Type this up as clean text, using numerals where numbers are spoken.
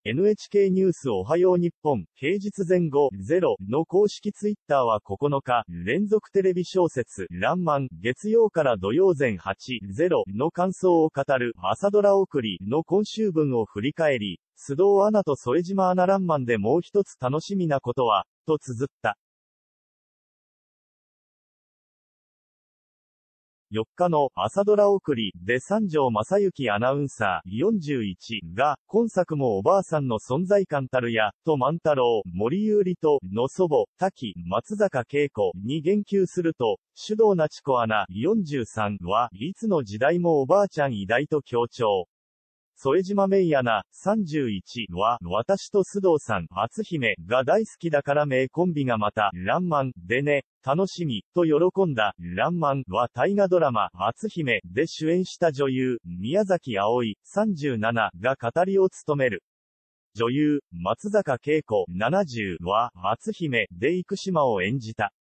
NHK ニュースおはよう日本、平日前後、0の公式ツイッターは9日、連続テレビ小説、らんまん、月曜から土曜前8、0の感想を語る、朝ドラ送りの今週分を振り返り、須藤アナと副島アナらんまんでもう一つ楽しみなことは、と綴った。4日の朝ドラ送りで三条正幸アナウンサー41が、今作もおばあさんの存在感たるや、と万太郎、森優里と、の祖母、滝、松坂慶子に言及すると、手動なちこアナ43は、いつの時代もおばあちゃん偉大と強調。副島メイアナ31は、私と須藤さん、篤姫が大好きだから名コンビがまた、らんまんでね、楽しみ、と喜んだ。らんまんは大河ドラマ、篤姫で主演した女優、宮崎あおい37が語りを務める。女優、松坂慶子70は、篤姫で生島を演じた。